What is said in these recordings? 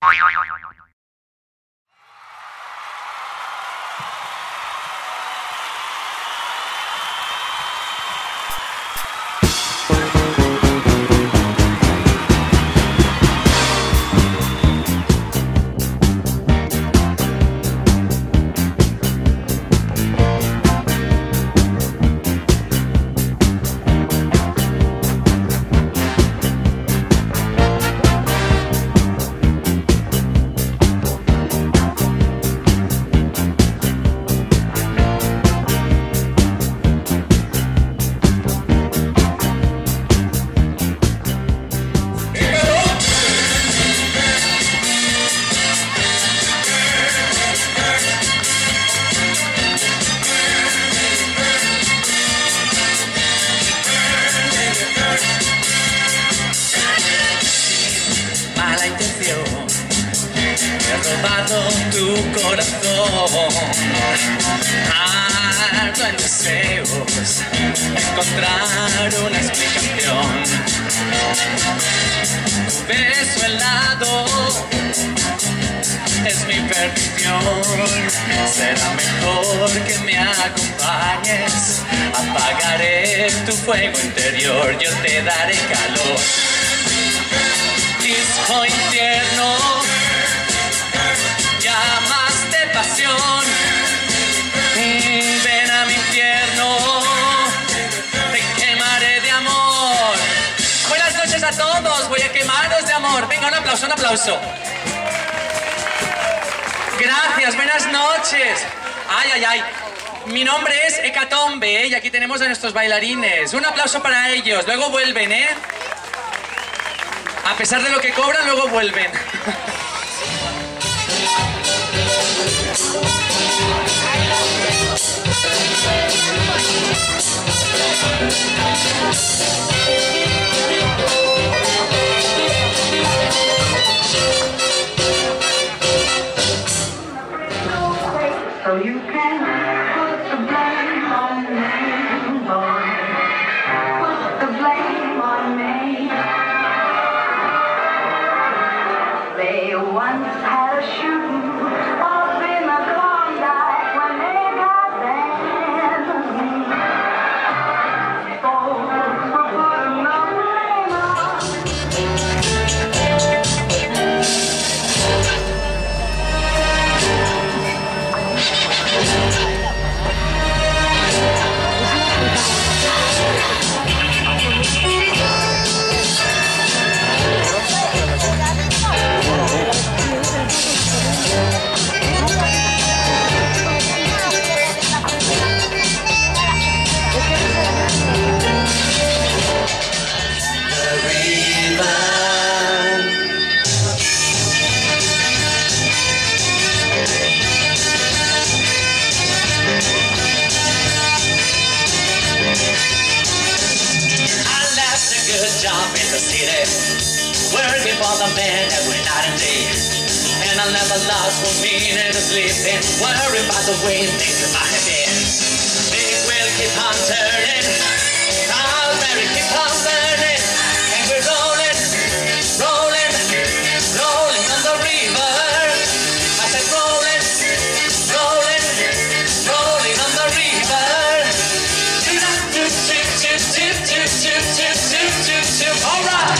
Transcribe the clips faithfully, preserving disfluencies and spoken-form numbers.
Tu corazón, ardo en deseos de encontrar una explicación. Tu beso helado es mi perdición. Será mejor que me acompañes. Apagaré tu fuego interior, yo te daré calor. Disco infierno, llamas de pasión, ven a mi infierno, te quemaré de amor. Buenas noches a todos, voy a quemaros de amor. Venga, un aplauso, un aplauso. Gracias, buenas noches. Ay, ay, ay. Mi nombre es Hecatombe, ¿eh? Y aquí tenemos a nuestros bailarines. Un aplauso para ellos, luego vuelven, ¿eh? A pesar de lo que cobran, luego vuelven. So you can put the blame on me, boy. Put the blame on me. They once had a shooting up in the Klondike when they got banned. Folks were putting the blame on. Job in the city, working for the man every night and day, and I never lost one minute of sleeping, worried about the way things might have been. Things will keep on turning, I'll marry keep on burning, and we're rolling, rolling, rolling on the river. I said rolling, rolling, rolling on the river. Tip, tip, tip, tip, tip, tip, tip, tip, tip, tip. All right.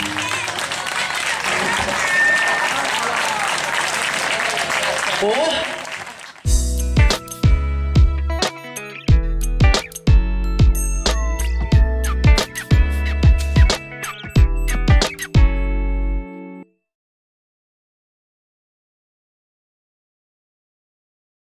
Oh.